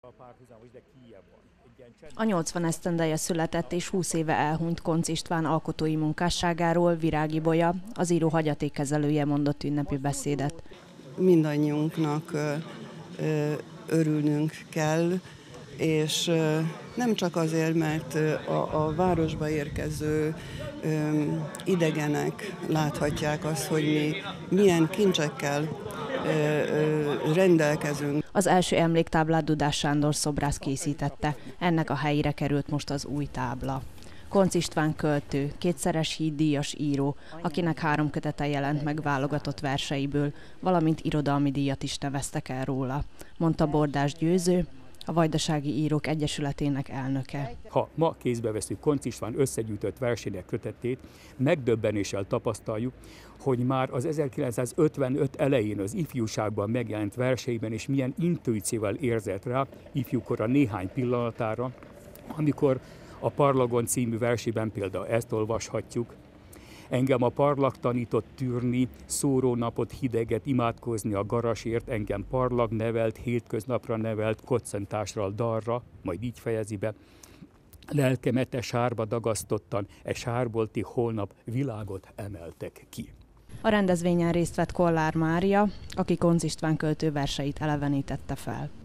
A 80 esztendeje született és 20 éve elhunyt Koncz István alkotói munkásságáról Virág Ibolya, az író hagyatékkezelője mondott ünnepi beszédet. Mindannyiunknak örülnünk kell, és nem csak azért, mert a városba érkező idegenek láthatják azt, hogy mi milyen kincsekkel rendelkezünk. Az első emléktáblát Dudás Sándor szobrász készítette, ennek a helyére került most az új tábla. Koncz István költő, kétszeres díjas író, akinek 3 kötete jelent meg válogatott verseiből, valamint irodalmi díjat is neveztek el róla, mondta Bordás Győző, a Vajdasági Írók Egyesületének elnöke. Ha ma kézbe veszük Koncz István összegyűjtött versének kötetét, megdöbbenéssel tapasztaljuk, hogy már az 1955 elején az ifjúságban megjelent verseiben is milyen intuícióval érzett rá ifjúkora néhány pillanatára, amikor a Parlagon című versében például ezt olvashatjuk: engem a parlag tanított tűrni, szóró napot hideget imádkozni a garasért, engem parlag nevelt, hétköznapra nevelt, koccentásra, dalra, majd így fejezi be: lelkemet e sárba dagasztottan, e sárból ti holnap világot emeltek ki. A rendezvényen részt vett Kollár Mária, aki Koncz István költő verseit elevenítette fel.